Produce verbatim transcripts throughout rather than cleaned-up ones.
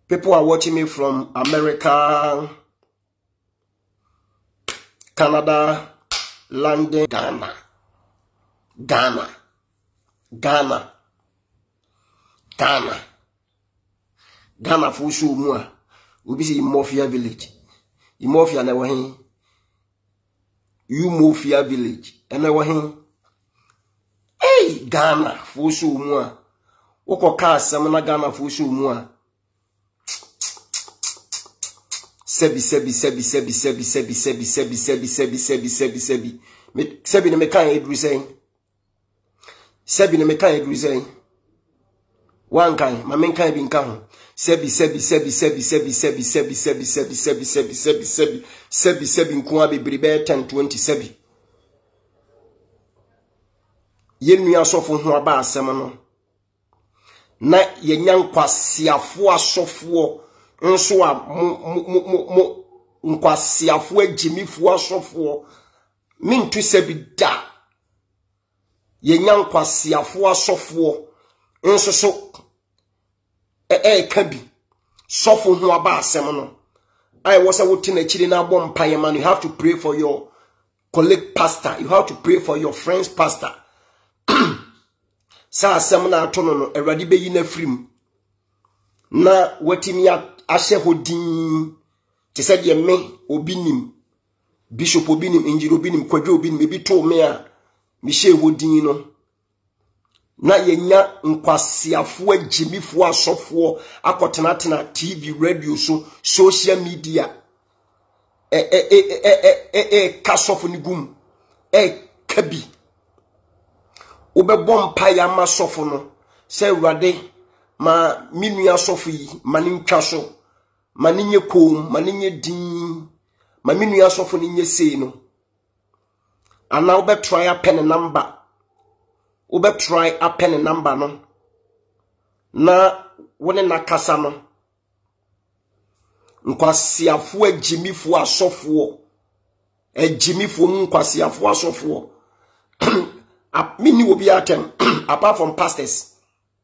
People are watching me from America, Canada, London, Ghana, Ghana, Ghana, Ghana, Ghana for sure more. We be in Mafia village. In Mafia na wahin. You Mafia village. And na wahin. Hey, Ghana for sure more. Woko cast some na Ghana for sure more. Sebi sebi sebi sebi sebi sebi sebi sebi sebi sebi sebi sebi sebi me sebi ne me kan edru sen sebi ne me kan edru sen wan kan ma men kan bi nka ho sebi sebi sebi sebi sebi sebi sebi sebi sebi sebi sebi sebi sebi sebi sebi nko abebri be ten twenty sebi yenu asofo ho aba asem no na yenyan kwasiafo asofo nso a mo mo mo nkwasiafo agimifo asofo mintu sebi da yenya nkwasiafo asofo nso so e e ka bi sofo ho aba asem no I was a wotin a chiri na bom paye man. You have to pray for your colleague pastor, you have to pray for your friend's pastor. Sa asem na atono no erade be yi na frim na watimi ashe hodin te said ye me obinim bishop obinim injiri obinim kwadwo obinim ebi to me a me she hodin no na yenya nkwasiafo agimifo asofo akotenatena T V radio so social media e e e e e e kasofo ni gum e kabi obebom pa ya masofo no se urade ma minua sofo yi mani ntwa so mani nye kom mani nye din ma minua sofo ni nye sei no ana obe try a pen number obe try a pen number no na wone na kasa no nkwasiafo agimifo asofo agimifo nkwasiafo asofo mini obi atem apart from pastors,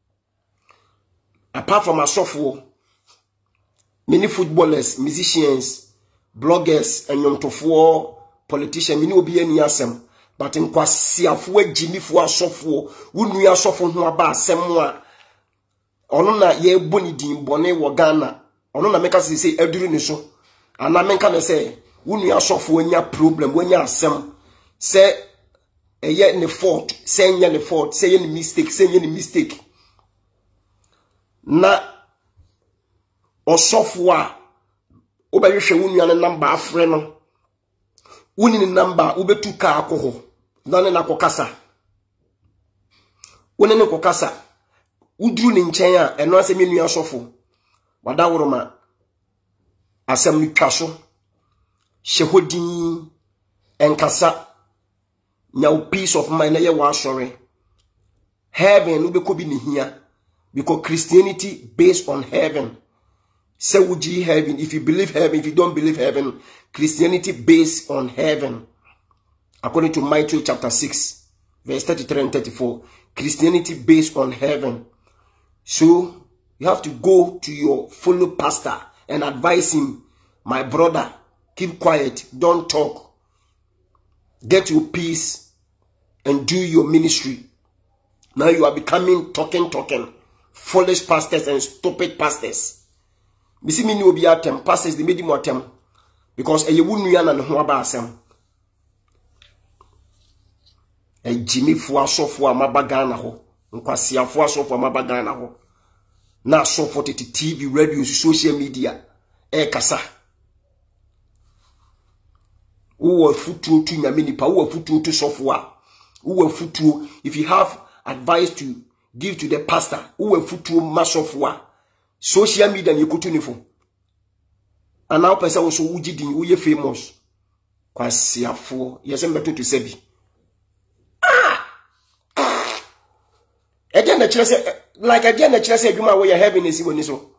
apart from asofo, many footballers, musicians, bloggers, and yomtofo politicians, many obi any asem, but in kwasiafo agimifo asofo unu asofo ho aba asem a ono na ye boni din bone wo Ghana ono na meka say aduru ni so ana menka na say unu asofo anya problem wanya asem say eye ne fault say nya ne fault say any mistake say any mistake na osofo a obehwehwe unu ane number afre no uni ni number obetu ka akoho na ne nakokasa uni ne kokasa udru ni nchen a eno asem enu asofo wadawroma asem ni twaso shehodin enkasa now peace of mind na ye wa sorry heaven ube ko bi ni hia because Christianity based on heaven. Say would you heaven if you believe heaven, if you don't believe heaven, Christianity based on heaven. According to Matthew chapter six verse thirty-three and thirty-four, Christianity based on heaven. So you have to go to your fellow pastor and advise him, my brother, keep quiet, don't talk. Get your peace and do your ministry. Now you are becoming talking, talking. Foolish pastors and stupid pastors. Misi mini obi atem pastors they made him atem because e yewu nua na ne ho aba asem. E jimi fu asofo amaba Ghana ho. Nkwasiafo asofo amaba Ghana ho. Na asofo tete T V, radio, social media e kasa. Uwa futuo tu nyame nipa uwa futuo tu sofwa uwa futuo if you have advice to give to the pastor uwa futuo masofwa social media ni kutu nifo ana opesa wo so ugidin uye famous kwasiafo yesem beto to sebi ah again the church like again the church adwuma we are having is woni so.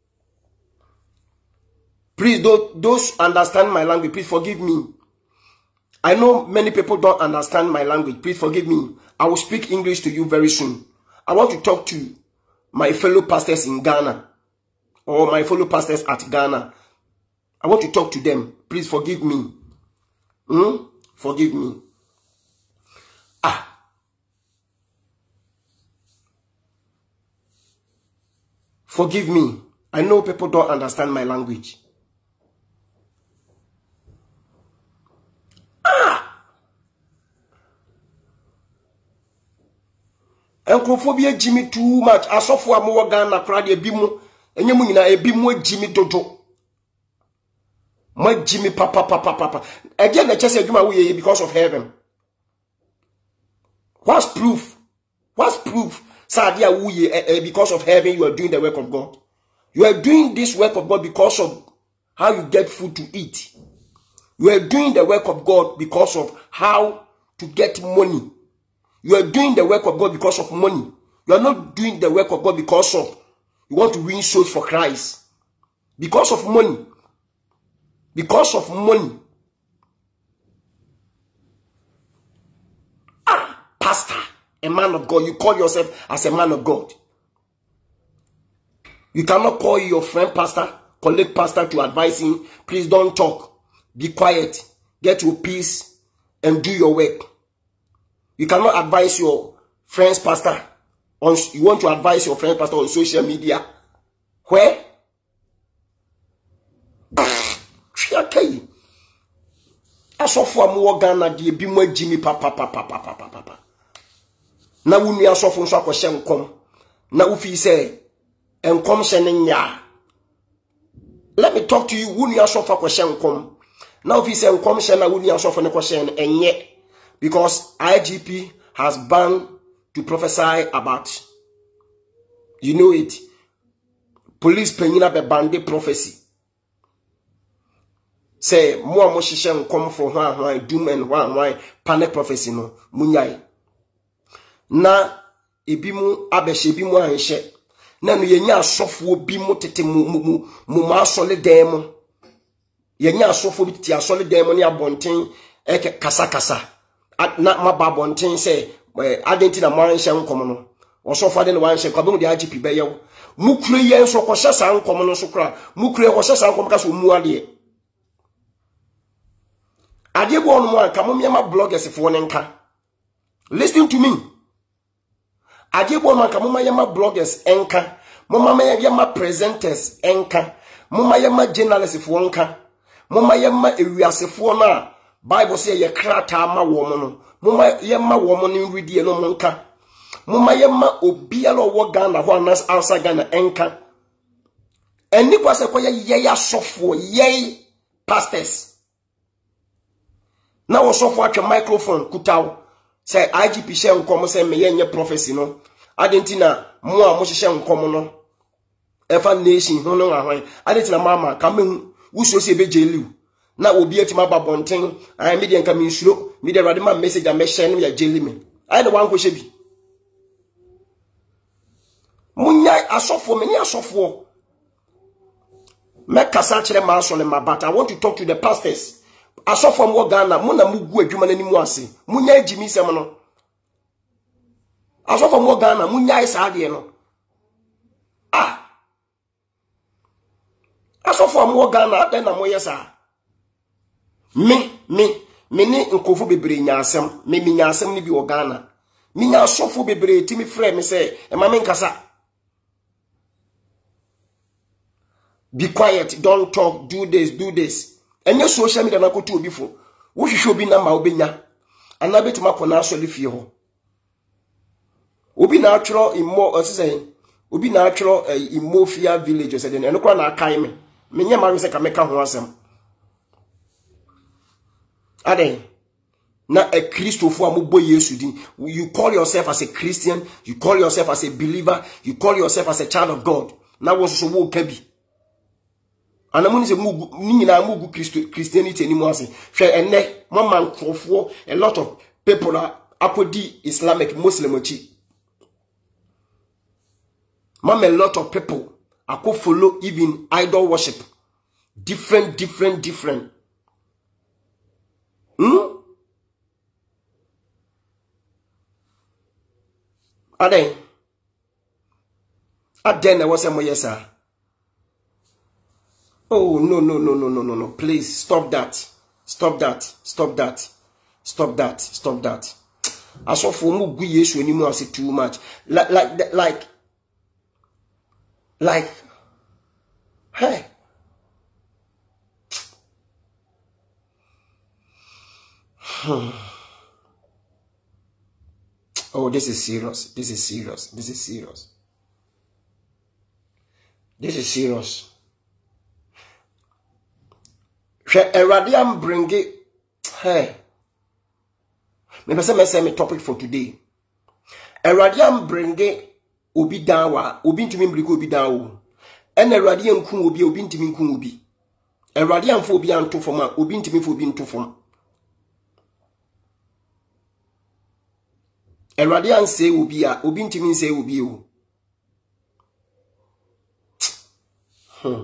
Please those, those understand my language, please forgive me. I know many people don't understand my language. Please forgive me. I will speak English to you very soon. I want to talk to my fellow pastors in Ghana. or my fellow pastors at Ghana. I want to talk to them. Please forgive me. Hmm? Forgive me. Ah. Forgive me. I know people don't understand my language. Ah. Enkophobia Jimmy too much. Asofo amowo Ghana krade ebimu. Enyemu nyina ebimu Jimmy dodo. My Jimmy papa papa papa. Again, the chest adwuma we because of heaven. What's proof? What's proof? Sadia we because of heaven you are doing the work of God. You are doing this work of God because of how you get food to eat. You are doing the work of God because of how to get money. You are doing the work of God because of money. You are not doing the work of God because of you want to win souls for Christ. Because of money. Because of money. Ah, pastor, a man of God. You call yourself as a man of God. You cannot call your friend pastor, colleague pastor to advise him. Please don't talk. Be quiet. Get your peace and do your work. You cannot advise your friend's pastor. On, you want to advise your friend's pastor on social media. Where? Okay. Asofo amowo Ghana de bi mo Jimmy papa papa papa papa. Na wunu asofo nso akɔhye nkom. Na ufi say enkom hye ne nya. Let me talk to you. Wunu asofo akɔhye nkom. Na ufi say enkom hye na wunu asofo ne kɔhye enye. Because I G P has banned to prophesy about. You know it. Police penyina be banned prophecy. Say more mo hihye nkom for hwan hwan doom and hwan hwan panic prophecy no munyai na ebi mu abehye bi mu anhye na no yenya asofo bi mu tete mu mu mu ma asole dan mu yenya asofo bi tete asole dan mu ne abonten eke kasa kasa na ma ba abonten say adenti na mo anhye nkom no osofo ade ne wanhye kwa be de I G P be yew mu kure yen so kohye sa nkom no so kra mu kure kohye sa nkom ka so mu ade Adebo on mo anka momyama bloggers fo ne nka. Listen to me. Adebo on anka momayama bloggers enka. Momayama presenters enka. Momayama journalists fo nka. Momayama ewiasefo na Bible say ye krata ma wo mo no. Momayama wo mo no readie no mo nka. Momayama obiala wo Ghana ho anas outside Ghana enka. Eni kwase koye ye ya sofo ye pastors. Now so for a microphone kutaw say I G P share nkom say me yenye prophecy no adentina mo a mo hye nkom no efa nation ho no ahwan adentina mama ka mehu wuso se be jeliu na obi atima babonten I media nka me nsuro media rade ma message a me share no ya jeli me I the one ko hye bi munya asofo me ni asofo me kasa kire ma so le mabata. I want to talk to the pastors. Asofo mo Ghana mo na mugu adwuma nanimu ase munya Jimmy sem no asofo mo Ghana munya isa ade no ah asofo mo Ghana ade na mo yesa me me me ni nkofo bebre nya asem me me nya asem ni bi wo Ghana me nya asofo bebre timi frɛ me sɛ e ma me nkasa be quiet, don't talk, do this, do this. And your social media na kotu obi fo. Wo hwehwe obi na ma obenya. Ana betima kona asole fie ho. Obi na atwro immo osese. Obi na atwro Imofia village osede no kwa na akai me. Menye ma se ka meka ho asem. Ade. Na a Christopher amubo Yesu din. You call yourself as a Christian, you call yourself as a believer, you call yourself as a child of God. Na wo so wo kabi. Anamuni se mugu nyina mugu Christianity anymore say hwe enne mama nkrofo a lot of people are apodi Islamic Muslim chi mama a lot of people are follow even idol worship different different different hmm ade ade na wo se mo yesa Oh, no, no, no, no, no, no, no. Please stop that. Stop that. Stop that. Stop that. Stop that. I saw for mu yesu anymore. I say too much. Like, like, like, like, hey. Oh, this is serious. This is serious. This is serious. This is serious. Eradiam bring it. Hey. Maybe say say me topic for today. Eradiam bring it. Obi dawa. Obi ntimi mbliko obi dawo. En eradiam kun obi obi ntimi kun obi. Eradiam fo obi anto foma. Obi ntimi fo obi nto foma. Eradiam say obi a obi ntimi say obi o. Hmm.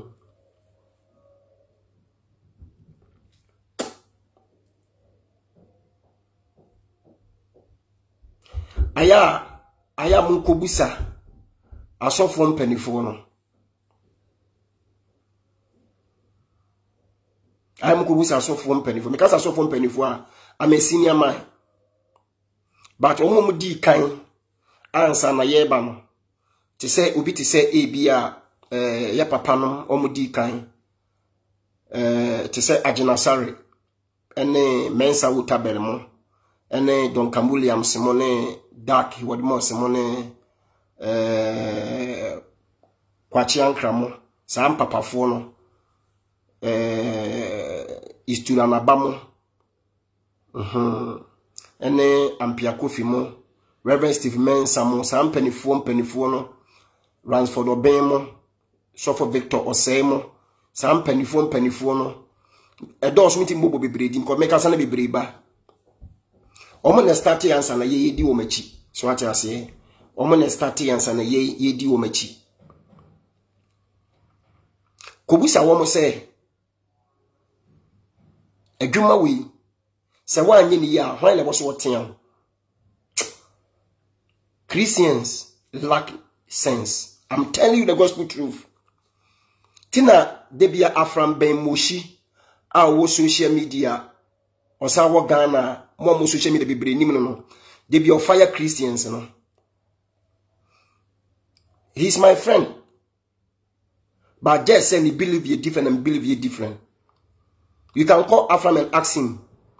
Aya aya munkobusa asofo mpanifo no aya munkobusa asofo mpanifo because asofo mpanifo a am a senior man but omo mu di kan ansa na ye ba no te se obi te se e bia eh ya papa no omo di kan eh te se Agenasare ene Mensa Wutabelmo ene Don Cambuliam Simone Dark what more Simone eh Kwachiankramo sam papa fo no eh Isturana Bamo mhm ene Ampia Kofi mo Reverend Steve Mensa mo sam penifo penifo no Ransford Obemo Sofo Victor Osemo sam penifo penifo no edos meeting bobo bebre di ko meka sana bebre ba omo na start yansa na ye di wo machi so ati ase omo na start yansa na ye ye di wo machi kobusa wo mo se adwuma we se wa anye ni ya hwan le bo so woten Christians lack sense. I'm telling you the gospel truth. Tina debia afram ben moshi a wo social media osa wo Ghana mo mo social media bebre nim no no debia fire Christians no. He's my friend. But just say he believe you different and believe you different. You can call Afram and ask him.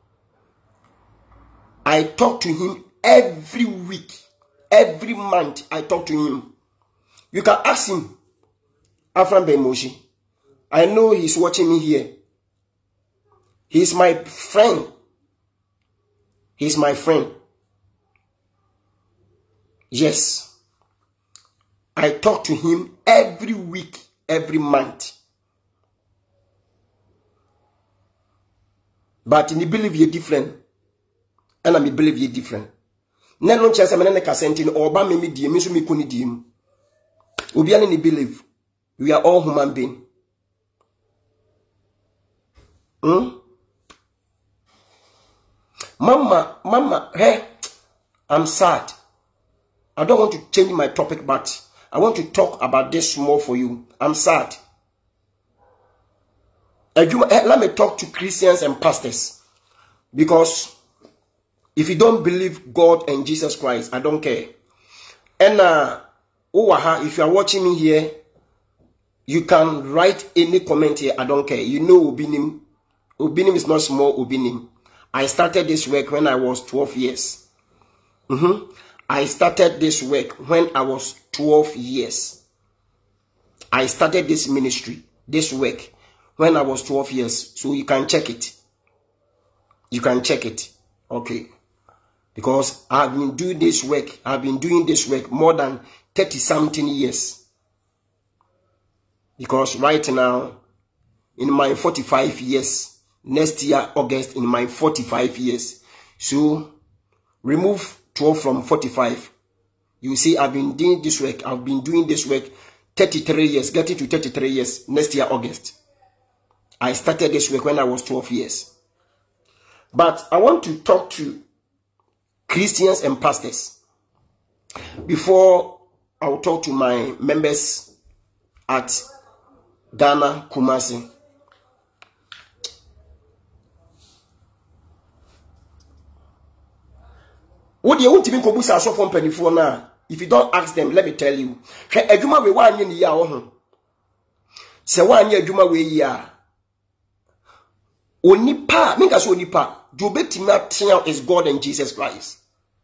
I talk to him every week. Every month I talk to him. You can ask him. Afram Bemoshi. I know he's watching me here. He's my friend. He's my friend. Yes. I talk to him every week, every month. But in the believe you're different. And I me believe you're different. Neno chance me nene kasenti no oba me me die me so me koni die mu. Obi ane ni believe. We are all human beings. Hmm? Mama, mama, hey, I'm sad. I don't want to change my topic, but I want to talk about this more for you. I'm sad. Let me talk to Christians and pastors. Because if you don't believe God and Jesus Christ, I don't care. And uh, if you are watching me here, you can write any comment here. I don't care. You know Obinim. Obinim is not small Obinim. I started this work when I was twelve years. Mm-hmm. I started this work when I was twelve years. I started this ministry, this work, when I was twelve years. So you can check it. You can check it. Okay. Because I've been doing this work. I've been doing this work more than thirty something years. Because right now, in my forty-five years, next year, August, in my forty-five years. So, remove twelve from forty-five. You see, I've been doing this work. I've been doing this work thirty-three years, getting to thirty-three years, next year, August. I started this work when I was twelve years. But I want to talk to Christians and pastors. Before I will talk to my members at Ghana, Kumasi. What do you want to be kobusa so from penifo na? If you don't ask them, let me tell you. She adwuma we wan ye ni ya wo ho. Se wan ye adwuma we ya. Onipa, minka so onipa, do betimi atia is God and Jesus Christ.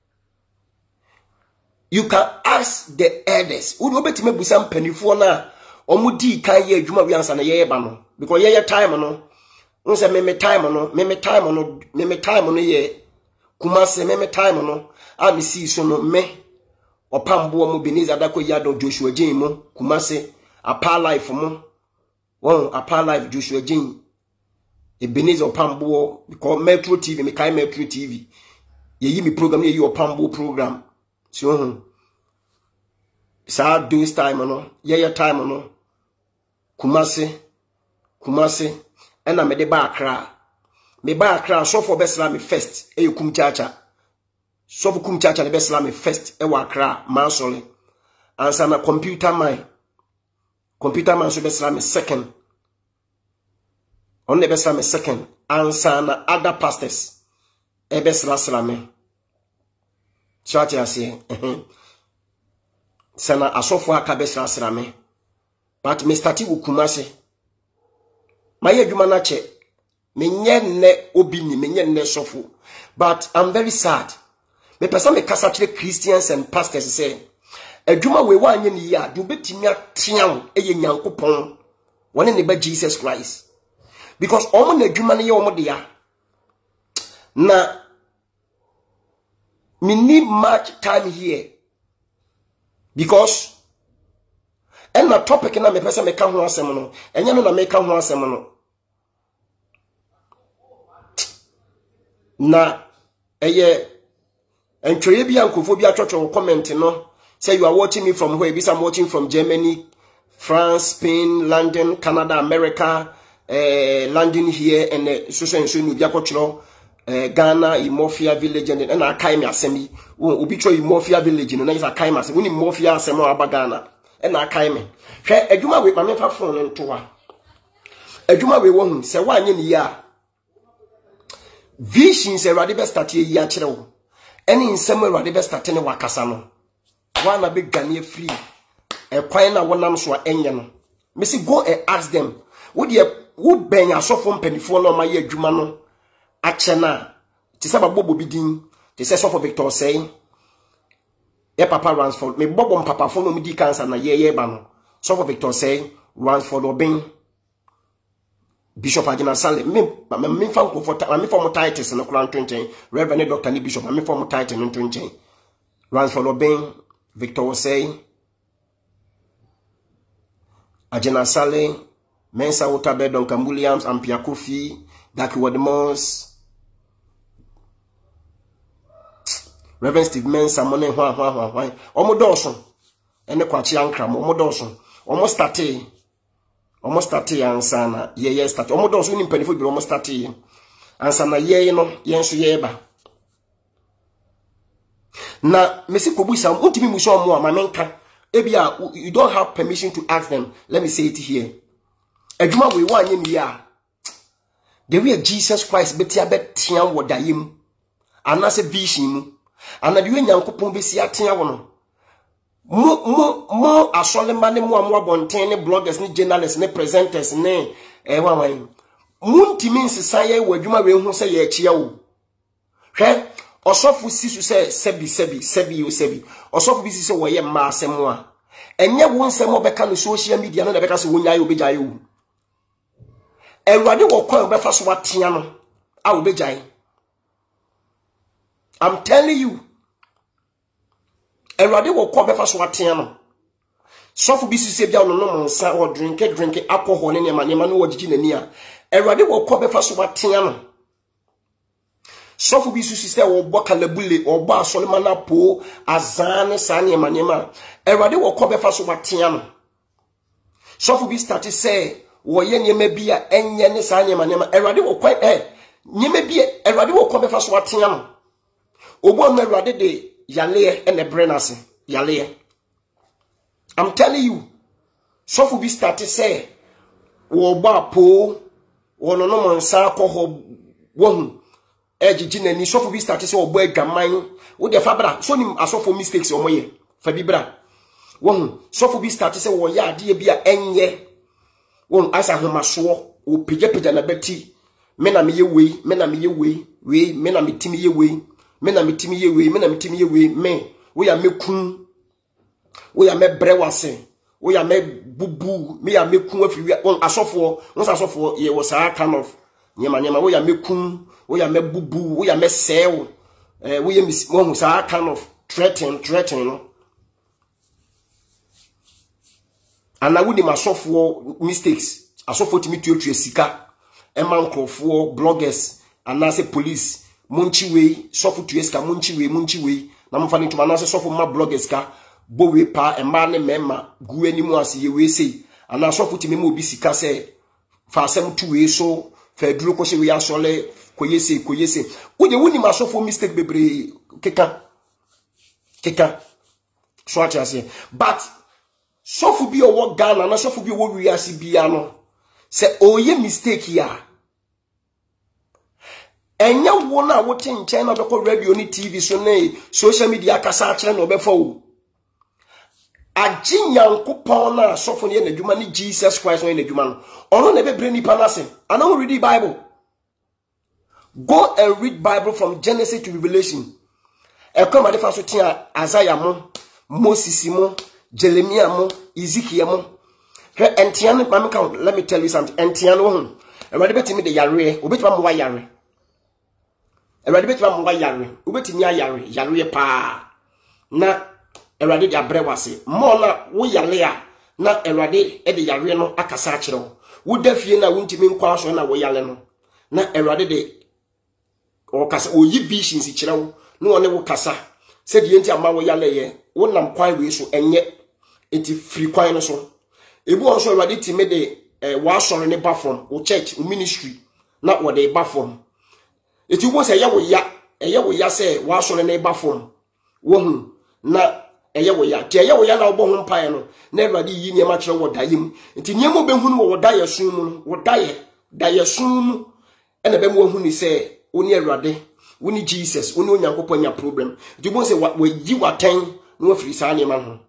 You can ask the elders. Wo do betimi busa penifo na omo di kan ye adwuma we ansa na ye ba no. Because ye ye time no. Unse me me time no, me me time no, me me time no ye Kumase me me time no. A me see so no me opambo mo Beniza Dako Yado Joshua Jane mo Kumase apa life mo. Won apa life Joshua Jane. E Beniza opambo because Metro T V me kai Metro T V. Ye yi mi program ye yi opambo program. So sa do this time no, ye ye time no. Kumase Kumase ena me de ba Accra. Me ba Accra so for besla me first e kum chacha. So for kum chacha le besla me first e wa Accra mansole. Ansa na computer man. Computer man so besla me second. On le besla me second. Ansa na other pastors e besla sla me. Chacha ase. Sana asofo aka besla sla me. But me start with Kumase. Maye adwuma na che menye ne obi ni menye ne sofo, but I'm very sad. Me person me kasa kire Christians and pastors say adwuma we wa anye ni ya do betimi atean eye Nyankopon woni ne ba Jesus Christ, because omo na adwuma ne ye omo de ya na me need much time here, because and na topic na me person me ka ho asem no enye no na me ka ho asem no na eye entweye bia nkofo bia twotwo comment no say you are watching me from where? Because I'm watching from Germany, France, Spain, London, Canada, America, uh, London here, and uh, so so so no bia kwotwo uh, Ghana, Imofia village, and and akai me asemi wo obi tro Imofia village no na is akai me asemi woni Imofia asemi aba Ghana and akai me hwe adwuma we ma me fa phone nto wa adwuma we wo hu se wa anye ni ya vision se rade be start ye ya kire wo eni nsem rade be start ne wakasa no wa na be gane free e kwan na wonam so enye no me say go and ask them wo de wo ben asofo mpanifo no ma ye adwuma no ache na ti se babo bi din ti se sofo Victor say e papa runs for me bobo papa for no me di cancer na ye ye ba no sofo Victor say runs for Obin Bishop Ajina Sale me me fa comfort me form titles no kran twenty Reverend Doctor ni Bishop me form title no twenty runs for Obin Victor say Ajina Sale Mensa Utabe Don Cambuliams and Piakofi Daki Wadmos Reverend Steve Mensa money hwa hwa hwa hwa omo dawson ene kwachi ankram omo dawson omo starte omo starte ansa na ye ye starte omo dawson ni mpanifo bi omo starte ansa na ye no ye nso ye ba na mesi kobuisa untimi muso omo amamenka ebia you don't have permission to ask them. Let me say it here. Adwuma we wa anye ni ya the way Jesus Christ betia betia wodayem anase vision mu anadiwe Nyankopon besi atea wo no mo mo mo asolema ne mo amwa bonten ne bloggers ne journalists ne presenters ne eh wanwan muntimi nsesa ye wadwuma we hu se ye achia wo hwe osofu sisu se sebi sebi sebi yo sebi osofu bi sise wo ye ma asemo a enye wo nsem obeka no social media no na beka se wonya ye obejaye wo Erwade wo kwa obefa so watea no a obejaye. I'm telling you. Erwade wo kwa obefa so watea no. Sofu bi sise bia no no monsa or drink drink alcohol ne nema nema no wogigi nani a. Erwade wo kwa obefa so watea no. Sofu bi sise wo boka labule obo asolema na po azane sa nema nema. Erwade wo kwa obefa so watea no. Sofu bi start say woye nyeme bia enye ne sa nyema nyema erade wo kwa eh nyeme bia erade wo kwa befa so watea no obo na erade de yale ene brenase yale. I'm telling you, so for be start say wo ba po wo no no monsa ko ho wo ejiji na ni sofo bi start say obo adwaman wo de fa bra so nim asofo mistakes o moye fa bi bra wo sofo bi start say wo ya ade bia enye wo asa homaso o pija pija na beti me na me ye wei me na me ye wei wei me na me timi ye wei me na me timi ye wei me na me timi ye wei me wo ya mekun wo ya me brewase wo ya me bubu me ya mekun afiri wo asofo wo asofo ye wo sa kind of nyema nyema wo ya mekun wo ya me bubu wo ya me sew eh wo ya mo sa kind of threaten threaten no ana wo ni masofo mistakes asofo timi tuotua sika eman krofo bloggers anase police munchi we sofo tueska munchi we munchi we na mfa ni tuma anase sofo ma bloggers ka bo we pa ema ne mema gu animu ase ye we sei ana sofo timi ma obi sika se fa asem tu we so fa duro ko se we asole koyese koyese wo de woni ma sofo mistake bebre keka keka so ati ase but sofo bi owo Ghana na sofo bi owo wi ase bia no se oye mistake ya enya wo na wo tin chen na beko radio ni T V so na social media kasa akere na obefo wo aginyankopon na sofo ne na dwuma ni Jesus Christ no na dwuma no ono na bebre ni panase ana wo read the Bible. Go and read Bible from Genesis to Revelation. E come ade fa so tia Isaiah mo, Moses mo, Jeremiah mo, Ezekiel mo. He entian mam count. Let me tell you something. Entian wo hu. E wade betimi de yare, obetima mo wa yare. E wade betima mo wa yare, obetimi ayare, yare pa. Na e wade de abrewase. Mo na wo yare a na e wade e de yare no akasa a kire wo. Wo dafie na wontimi nkwa so na wo yare no. Na e wade de o kasa o yi vision si kire wo. No one wo kasa. Se de enti ama wo yare ye, wo nam kwan we so enye. Enti free kwan no so. Ebu onso Awurade time de eh, wa soro ne ba form o church o ministry na wo de ba form eti wo se ye wo ya eye wo ya se wa soro ne ba form wo hu na eye wo ya te eye wo ya na obo hu mpae no na Awurade yi ne ma kire wo dayem enti ne mo be hu no wo daye sun mu no wo daye daye sun mu ena be mo hu ni se oni Awurade woni Jesus oni Onyankopon nya problem eti bo se wo yi waten no afiri sa ne ma ho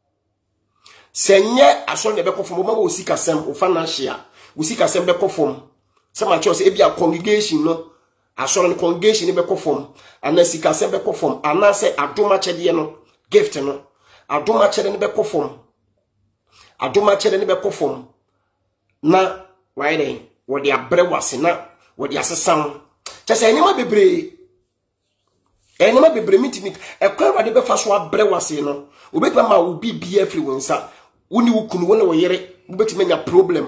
senye aso ne bekofom mo ma wo sika sem o financial wo sika sem bekofom sama church e bia congregation no aso ne congregation ne bekofom ana sika sem bekofom ana se adoma chede no gift no adoma chede ne bekofom adoma chede ne bekofom na why dey wo de abrewase na wo de asesam chese enema bebre enema bebre mitimi ekwa wa de befa so abrewase no obetima ma wo bibia free wonsa woni wukunu wona wo yere obetima nya problem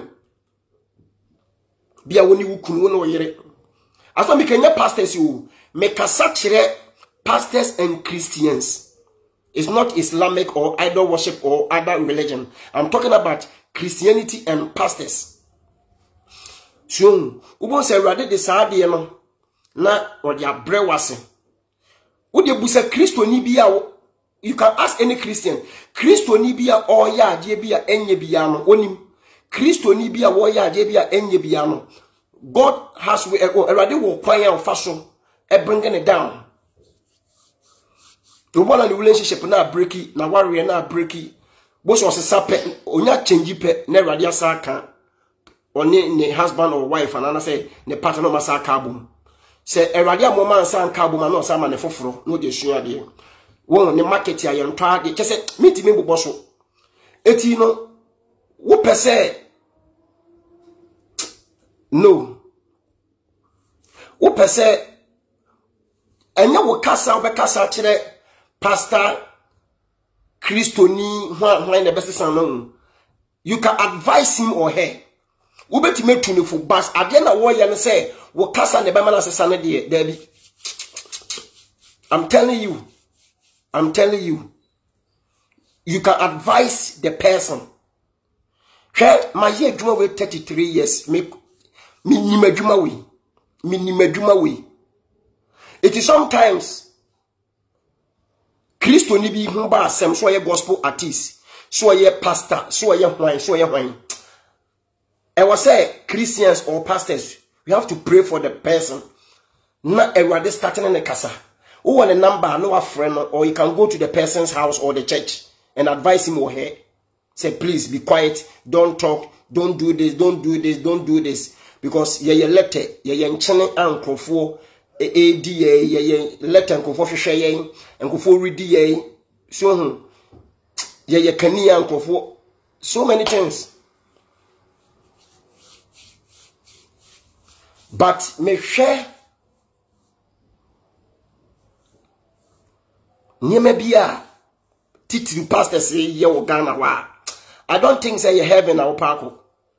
bia woni wukunu wona wo yere aso me kenya pastors you me kasa kire pastors and Christians. It's not Islamic or idol worship or other religion. I'm talking about Christianity and pastors. So ubo se Awurade de saade no na o de abrewase wo de busa Kristo ni bia wo. You can ask any Christian. Kristo ni bia o ya ade bia enye bia no onim. Kristo ni bia wo ya ade bia enye bia no. God has we already wo kwan ya faso e bringing it down. The one and the relationship na breaki na warrior na breaki. Bo so sesa pe onya change pe na Awurade asa ka. Oni ne husband or wife and ana say ne partner ma sa ka bom. Say Awurade amoma ansa ka bom na o sa ma ne foforo no de sua de. Won ne market ya yentwa de kese mitimi bobɔ so eti no wo pese no wo pese enya wo kasa wo kasa kire pastor Christoni hwan hwan na besesa no you can advise him or her wo betime tunifo bas ade na wo ye ne say wo kasa ne be ma na sesa ne de dabi. I'm telling you I'm telling you, you can advise the person. Hey, my year adwuma we thirty-three years. Me, me ni madwuma we, me ni madwuma we. It is sometimes Christo ni bi hu ba asem so ye gospel artist, so ye pastor, so ye hwan, so ye hwan. I was say Christians or pastors, we have to pray for the person. na Erade starting in the kasa. Who want a number, no a friend, or you can go to the person's house or the church and advise him or her. Say, please be quiet, don't talk, don't do this, don't do this, don't do this. Because ye ye letter, ye ye nchene anko for a d ye ye letter anko for share and for read ye so ye ye kani anko for so many things. But me share Nyeme bia titiri pastor say ye wo Ghana wa. I don't think say you heaven our parko.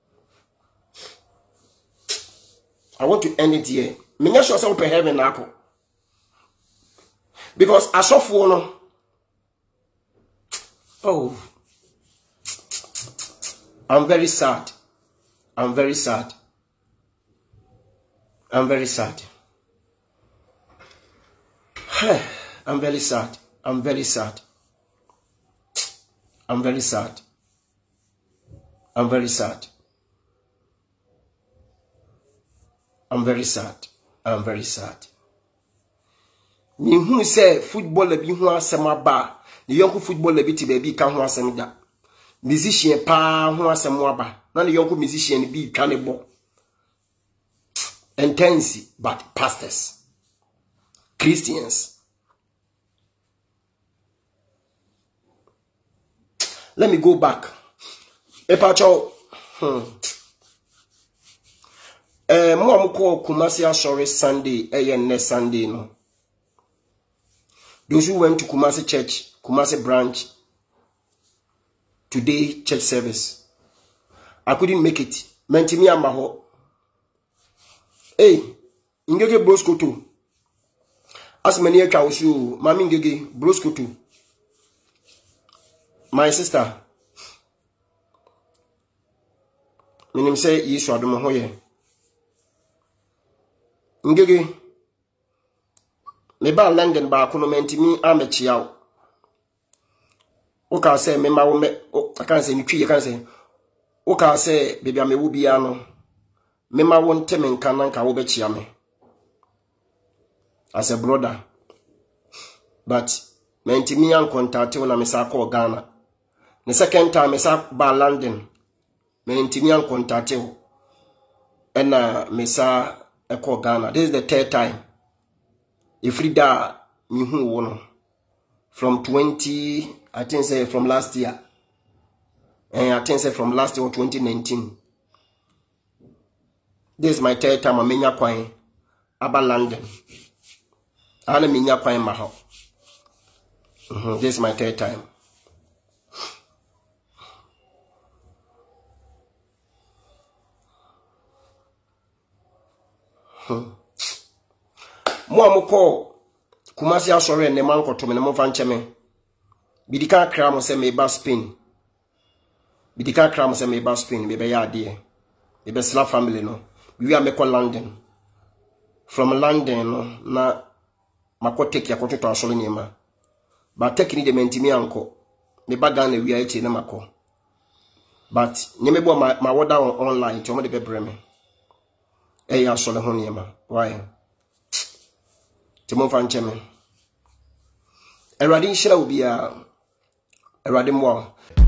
I want to end it here. Me not sure say we heaven nako. Because asofo no. Oh. I'm very sad. I'm very sad. I'm very sad. I'm very sad. I'm very sad. I'm very sad. I'm very sad. I'm very sad. I'm very sad. Me who say football be who asem aba. The young football be ti baby kan ho asem da. Musician pa ho asem aba. Na the young musician be twanebo. Intense, but pastors, Christians. Let me go back. Epacho, hmm. Eh, mo amko Kumasi Asori Sunday, eh, next Sunday no. Those who went to Kumasi Church, Kumasi branch, today church service. I couldn't make it. Mentimi amaho. Hey, ingege brosco too. As many a kaushu, mami ingege brosco too. My sister, minim say Yesu adom ho ye. Ngege me ba London ba ko no mentimi amechiawo. O ka say me ma wo me I can say ni twi ye kan say. O ka say baby am wo bia no. Me ma wo nteme nka na nka wo be chia me. As a brother. But mentimi an contact when I sa call Ghana. The second time I saw ba London, me intimi an contact you, and uh, me sa e call Ghana. This is the third time. If we da me who won from twenty, I think say from last year, and I think say from last year or twenty nineteen. This is my third time. I menya kwan aba London. I na menya kwan ma ho. This is my third time. Mo amko Kumasi Asori ne man koto me ne mo fa ncheme. Bidika kra mo se me ba Spain. Bidika kra mo se me ba Spain me be ya ade. Me be sla family no. We are me ko London. From London no na mako take ya koto to Asori nyema. But take ni de mentimi anko. Me ba Ghana we are na mako. But nyeme bo ma, ma order on online to mo de be breme. Eh ya Asori ho nyema. Why? Timo fancheme. Eradi nshira ubia. Eradi mwa.